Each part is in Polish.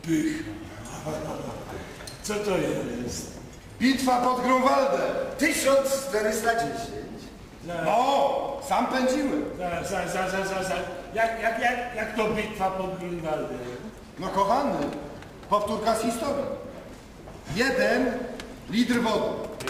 Pycha. Co to jest? Bitwa pod Grunwaldem. 1410. No, sam pędziłem. Jak to bitwa pod Grunwaldem? No kochany, powtórka z historii. 1 litr wody.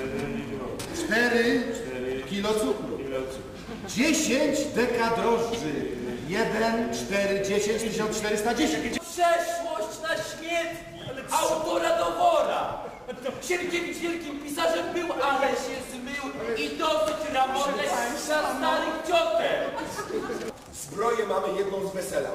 4 kilo cukru. 10 deka drożdży. 1, 4, 10, 1410. Przeszłość na śmietnik autora Dowora. Sienkiewicz wielkim pisarzem był, ale się zmył i dosyć ramonek za starych ciotek. Zbroję mamy jedną z wesela.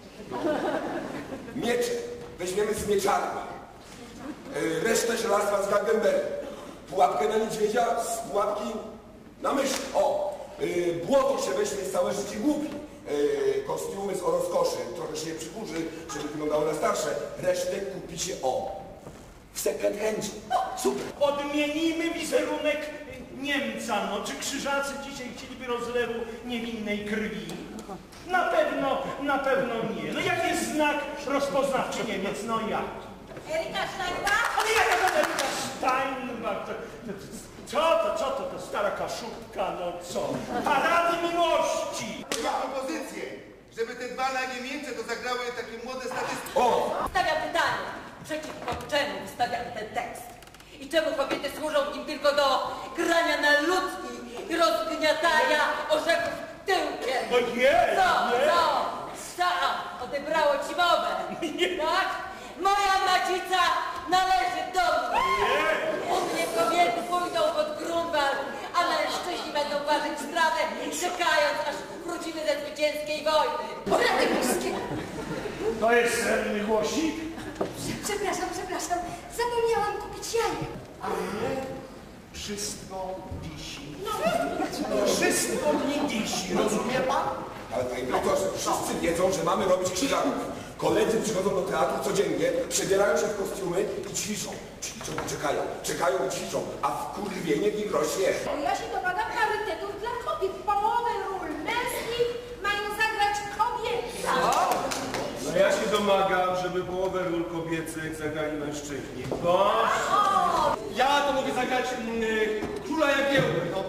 Miecze weźmiemy z mieczarni. Resztę żelastwa z Gangenbergu. Pułapkę na niedźwiedzia z pułapki na mysz. Błoto się weźmie z całe życie głupi. Kostiumy z rozkoszy. Trochę się je przykurzy, żeby wyglądało na starsze. Resztę kupi się w second handzie. Super. Odmienimy wizerunek Niemca, no. Czy krzyżacy dzisiaj chcieliby rozlewu niewinnej krwi? Na pewno nie. No jaki jest znak rozpoznawczy Niemiec? No jak? Erika Steinbach? Ale jaka to Erika Steinbach? Co to stara kaszubka, no co? Parady miłości! Ja propozycję, żeby te dwa nagie Niemcy to zagrały takie młode statystyki. Stawiam pytanie. Przeciwko czemu stawiam ten tekst? I czemu kobiety służą im tylko do grania na ludki i rozgniatania orzechów tyłkiem? Ojej! Co? Odebrało ci mowę? Tak? Moja macica należy do mnie. U mnie kobiety pójdą pod Grunwald, a mężczyźni będą ważyć strawę, czekając, aż wrócimy ze zwycięskiej wojny. Rany boskie! To jest senny głosik? Przepraszam. Zapomniałam kupić jajek. Ale wszystko wisi. Wszystko mnie wisi, rozumie pan? Ale panie doktorze, wszyscy wiedzą, że mamy robić krzyżaków. Koledzy przychodzą do teatru codziennie, przebierają się w kostiumy i ćwiczą. Czekają i ćwiczą, a wkurwienie w nich rośnie. Ja się domagam parytetów dla kobiet. Połowę ról męskich mają zagrać kobiety. No ja się domagam, żeby połowę ról kobiecych zagrali mężczyźni. Bo... Ja to mogę zagrać króla Jagiełły, no.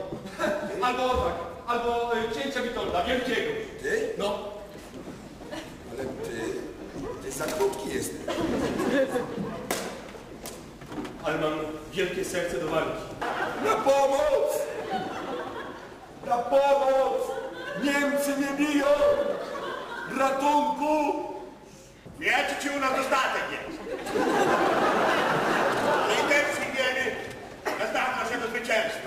Albo księcia Witolda, wielkiego. Ty? No. Ale ty za krótki jesteś. Ale mam wielkie serce do walki. Na pomoc! Na pomoc! Niemcy mnie biją! Ratunku! Wiecie, czy u nas dostatek jest? Litewski wiemy, nastaw naszego zwycięstwa.